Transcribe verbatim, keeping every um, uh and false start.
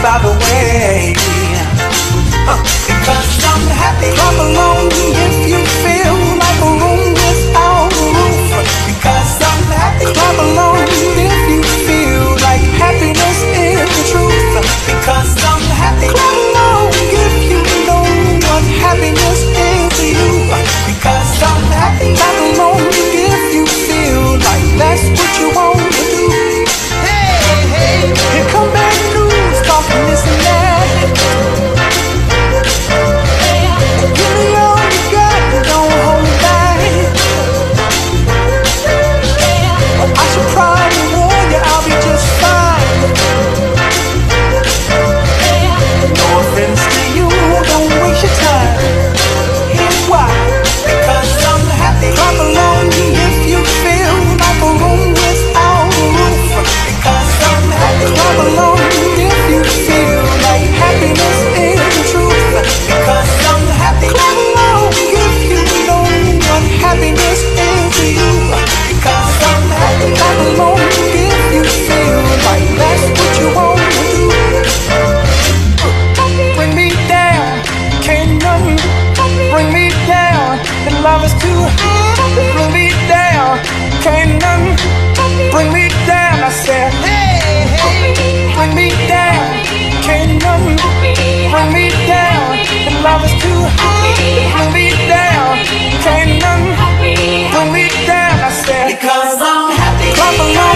by the way. Uh, because I'm happy. Clap along if you feel like a room without a roof. Because I'm happy. Clap along if you feel like happiness is the truth. Because I'm happy. Clap along if you know what happiness is to you. Because I'm happy. Clap along if you feel like that's what you want to do. Hey, hey, here come bad news, talking this and that. Give me all you got, don't hold it back. I should probably warn you, I'll be just fine. No offense to you, don't waste your time. Here's why. Because I'm happy. Clap along if you feel like a room without a roof. Because I'm happy. Clap along if you feel like happiness is the truth. Because I'm happy. Clap along if you know what happiness is to you. Because I'm happy. Clap along if you feel like that's what you want to do. Bring me down, can't nothing bring me down. The love is too high. Bring me down, can't nothing bring me down. I said, hey, hey, bring me down, can't nothing bring me down. The love is too high. Bring me down, can't nothing bring me down. I said, because I'm happy. Clap along.